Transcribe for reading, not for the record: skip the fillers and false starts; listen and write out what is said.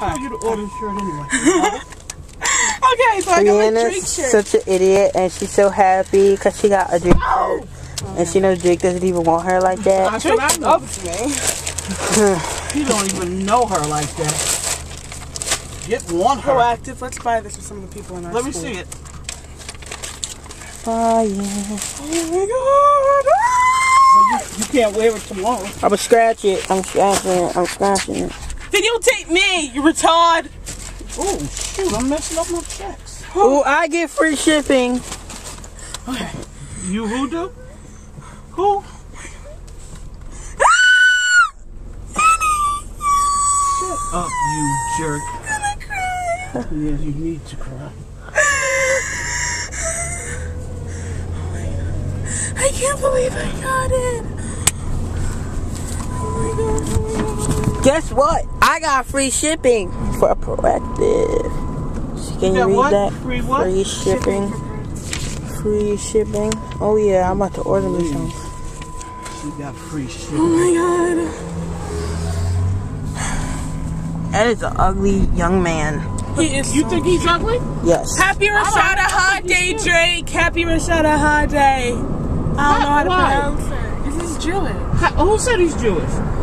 told you to order the shirt anyway. Okay, so I got my Drake shirt. Such an idiot, and she's so happy because she got a Drake shirt. And she knows Drake doesn't even want her like that. Drake loves me. You don't even know her like that. Want her. Proactive. Let's buy this for some of the people in our school. Let me see it. Oh, yeah. Oh my god. Well, you can't wear it tomorrow. I would scratch it. I'm scratching it. Videotape me, you retard. Oh, shoot. I'm messing up my checks. Oh, I get free shipping. Okay. You who do? Who? Shut up, you jerk. I'm gonna cry. Yes, you need to cry. I can't believe I got it. Oh my god. Guess what? I got free shipping for Proactive. Can you read what? that? Free what? Free shipping. Free shipping. Oh yeah, I'm about to order me some. She got free shipping. Oh my god. That is an ugly young man. He is. You think he's ugly? Yes. Happy Rashada High Day, Drake. Happy Rashada High Day. I don't know how to pronounce it. This is Jewish. Who said he's Jewish?